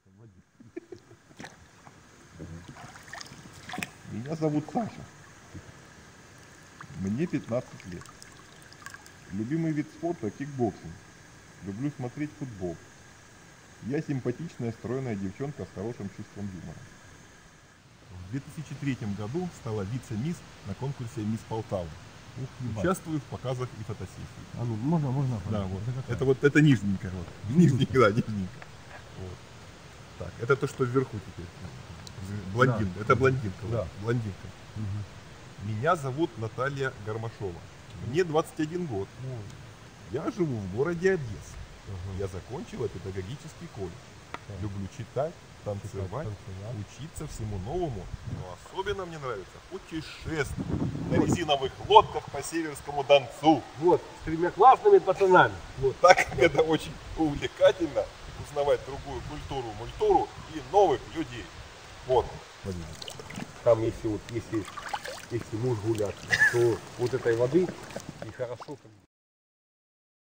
Меня зовут Саша. Мне 15 лет. Любимый вид спорта – кикбоксинг. Люблю смотреть футбол. Я симпатичная, стройная девчонка с хорошим чувством юмора. В 2003 году стала вице-мисс на конкурсе «Мисс Полтава». Участвую в показах и фотосессиях. А ну, можно. Да, вот. Это нижненькая. Вот. Нижненькая, да, нижненькая. Вот. Так, это то, что вверху теперь. Блондинка. Да. Это блондинка. Да. Блондинка. Угу. Меня зовут Наталья Гармашова. Мне 21 год. Я живу в городе Одесса. Я закончила педагогический колледж. Люблю читать, танцевать, учиться всему новому. Но особенно мне нравится путешествовать на резиновых лодках по Северскому Донцу. Вот, с 3 классными пацанами. Вот так это очень увлекательно узнавать другую культуру и новых людей. Вот. Там если муж гулять, то вот этой воды и хорошо.